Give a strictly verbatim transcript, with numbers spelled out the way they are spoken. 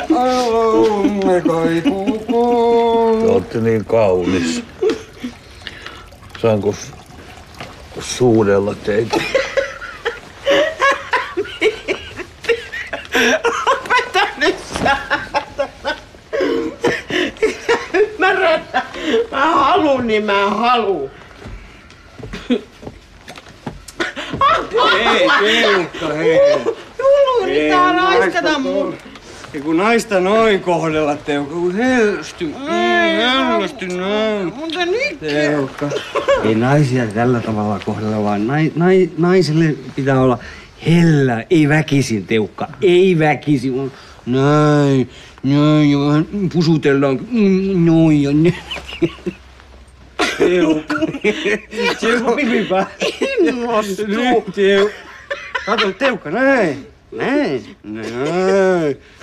alomme kaipuu koon. Te ootte niin kaunis. Saanko suudella teitä? Lopeta nyt saatana. Ymmärrän. Mä haluun, niin mä haluun. Hei, Teukka, hei. Julu, niin tää raiskata mun. Ja kun naista noin kohdella, Teukka, kun helsty, mm, helsty noin. Mutta nyt. Teukka. Ei naisia tällä tavalla kohdella, vaan nai, nai, naiselle pitää olla hellä, ei väkisin, Teukka, ei väkisin. vaan Näin, näin, ja vähän pusutellaan, mm, noin ja näin. Teukka. Teukka, pipipä. Innostuu. Nyt, Teukka. Kato, Teukka, näin. Näin. Näin.